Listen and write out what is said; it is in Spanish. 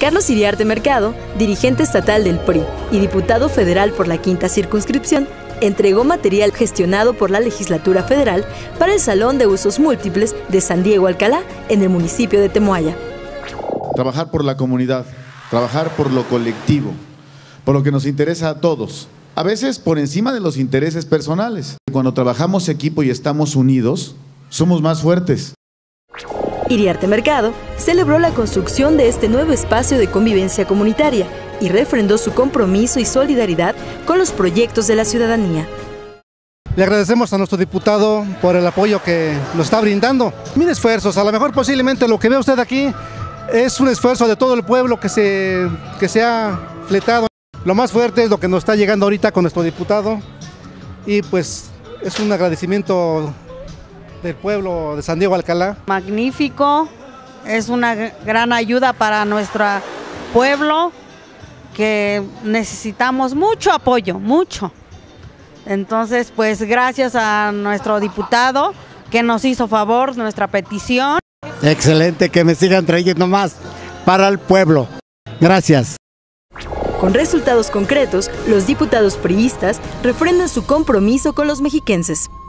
Carlos Iriarte Mercado, dirigente estatal del PRI y diputado federal por la 5ª circunscripción, entregó material gestionado por la legislatura federal para el Salón de Usos Múltiples de San Diego Alcalá, en el municipio de Temoaya. Trabajar por la comunidad, trabajar por lo colectivo, por lo que nos interesa a todos, a veces por encima de los intereses personales. Cuando trabajamos equipo y estamos unidos, somos más fuertes. Iriarte Mercado celebró la construcción de este nuevo espacio de convivencia comunitaria y refrendó su compromiso y solidaridad con los proyectos de la ciudadanía. Le agradecemos a nuestro diputado por el apoyo que nos está brindando. Mil esfuerzos, a lo mejor posiblemente lo que ve usted aquí es un esfuerzo de todo el pueblo que se ha fletado. Lo más fuerte es lo que nos está llegando ahorita con nuestro diputado y pues es un agradecimiento del pueblo de San Diego Alcalá. Magnífico, es una gran ayuda para nuestro pueblo que necesitamos mucho apoyo, mucho. Entonces, pues gracias a nuestro diputado que nos hizo favor nuestra petición. Excelente, que me sigan trayendo más para el pueblo. Gracias. Con resultados concretos, los diputados priistas refrendan su compromiso con los mexiquenses.